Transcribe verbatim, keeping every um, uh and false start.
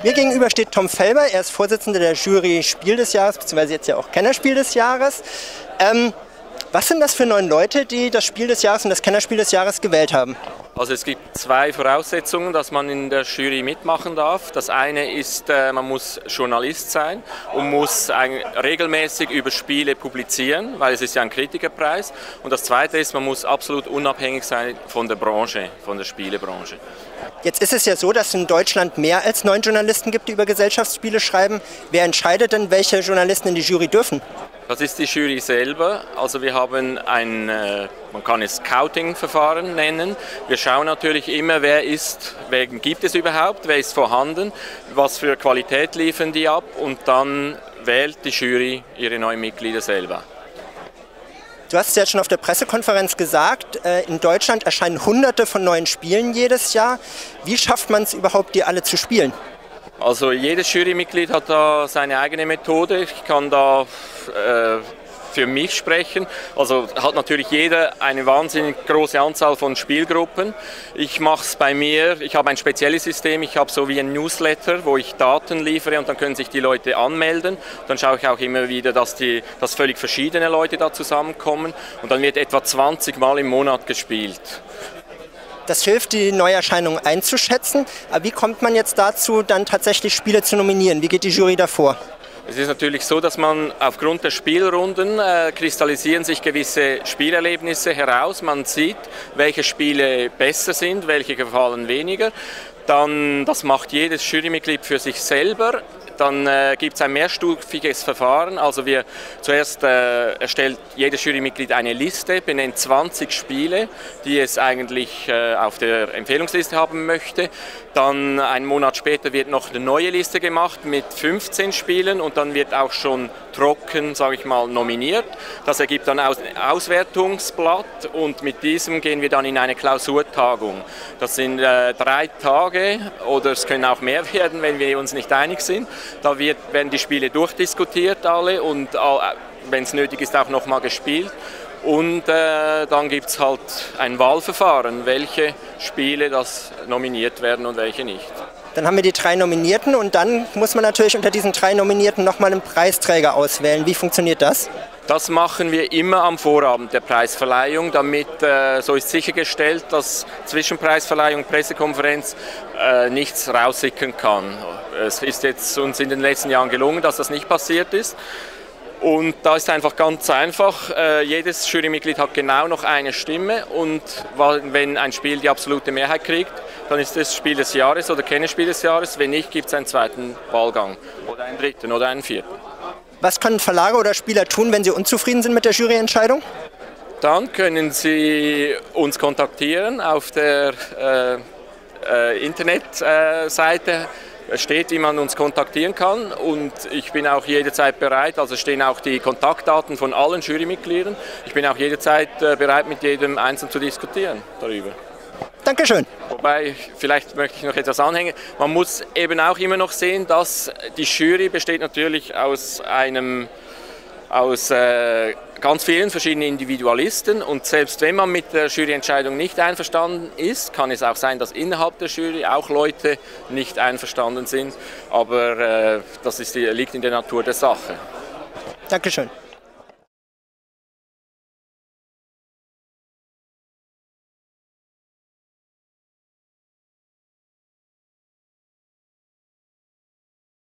Mir gegenüber steht Tom Felber, er ist Vorsitzender der Jury Spiel des Jahres, beziehungsweise jetzt ja auch Kennerspiel des Jahres. Ähm, was sind das für neun Leute, die das Spiel des Jahres und das Kennerspiel des Jahres gewählt haben? Also es gibt zwei Voraussetzungen, dass man in der Jury mitmachen darf. Das eine ist, man muss Journalist sein und muss regelmäßig über Spiele publizieren, weil es ist ja ein Kritikerpreis. Und das zweite ist, man muss absolut unabhängig sein von der Branche, von der Spielebranche. Jetzt ist es ja so, dass es in Deutschland mehr als neun Journalisten gibt, die über Gesellschaftsspiele schreiben. Wer entscheidet denn, welche Journalisten in die Jury dürfen? Das ist die Jury selber. Also wir haben ein, man kann es Scouting-Verfahren nennen. Wir schauen natürlich immer, wer ist, wen gibt es überhaupt, wer ist vorhanden, was für Qualität liefern die ab und dann wählt die Jury ihre neuen Mitglieder selber. Du hast es ja schon auf der Pressekonferenz gesagt, in Deutschland erscheinen hunderte von neuen Spielen jedes Jahr. Wie schafft man es überhaupt, die alle zu spielen? Also jedes Jurymitglied hat da seine eigene Methode. Ich kann da äh, für mich sprechen. Also hat natürlich jeder eine wahnsinnig große Anzahl von Spielgruppen. Ich mache es bei mir, ich habe ein spezielles System, ich habe so wie ein Newsletter, wo ich Daten liefere und dann können sich die Leute anmelden. Dann schaue ich auch immer wieder, dass, die, dass völlig verschiedene Leute da zusammenkommen und dann wird etwa zwanzig Mal im Monat gespielt. Das hilft, die Neuerscheinungen einzuschätzen. Aber wie kommt man jetzt dazu, dann tatsächlich Spiele zu nominieren? Wie geht die Jury davor? Es ist natürlich so, dass man aufgrund der Spielrunden äh, kristallisieren sich gewisse Spielerlebnisse heraus. Man sieht, welche Spiele besser sind, welche gefallen weniger. Dann, das macht jedes Jurymitglied für sich selber. Dann äh, gibt es ein mehrstufiges Verfahren. Also wir zuerst äh, erstellt jedes Jurymitglied eine Liste, benennt zwanzig Spiele, die es eigentlich äh, auf der Empfehlungsliste haben möchte. Dann einen Monat später wird noch eine neue Liste gemacht mit fünfzehn Spielen und dann wird auch schon trocken, sage ich mal, nominiert. Das ergibt dann ein Auswertungsblatt und mit diesem gehen wir dann in eine Klausurtagung. Das sind äh, drei Tage oder es können auch mehr werden, wenn wir uns nicht einig sind. Da wird, werden die Spiele durchdiskutiert alle und äh, wenn es nötig ist auch nochmal gespielt. Und äh, dann gibt es halt ein Wahlverfahren, welche Spiele das nominiert werden und welche nicht. Dann haben wir die drei Nominierten und dann muss man natürlich unter diesen drei Nominierten nochmal einen Preisträger auswählen. Wie funktioniert das? Das machen wir immer am Vorabend der Preisverleihung, damit äh, so ist sichergestellt, dass zwischen Preisverleihung und Pressekonferenz äh, nichts raussickern kann. Es ist jetzt uns in den letzten Jahren gelungen, dass das nicht passiert ist. Und da ist einfach ganz einfach, äh, jedes Jurymitglied hat genau noch eine Stimme und wenn ein Spiel die absolute Mehrheit kriegt, dann ist es Spiel des Jahres oder Kennerspiel des Jahres. Wenn nicht, gibt es einen zweiten Wahlgang oder einen dritten oder einen vierten. Was können Verlage oder Spieler tun, wenn sie unzufrieden sind mit der Juryentscheidung? Dann können sie uns kontaktieren auf der äh, äh, Internetseite. Es steht, wie man uns kontaktieren kann und ich bin auch jederzeit bereit, also stehen auch die Kontaktdaten von allen Jurymitgliedern. Ich bin auch jederzeit bereit, mit jedem einzeln zu diskutieren darüber. Dankeschön. Wobei, vielleicht möchte ich noch etwas anhängen. Man muss eben auch immer noch sehen, dass die Jury besteht natürlich aus einem aus äh, ganz vielen verschiedenen Individualisten und selbst wenn man mit der Juryentscheidung nicht einverstanden ist, kann es auch sein, dass innerhalb der Jury auch Leute nicht einverstanden sind, aber äh, das ist, liegt in der Natur der Sache. Dankeschön.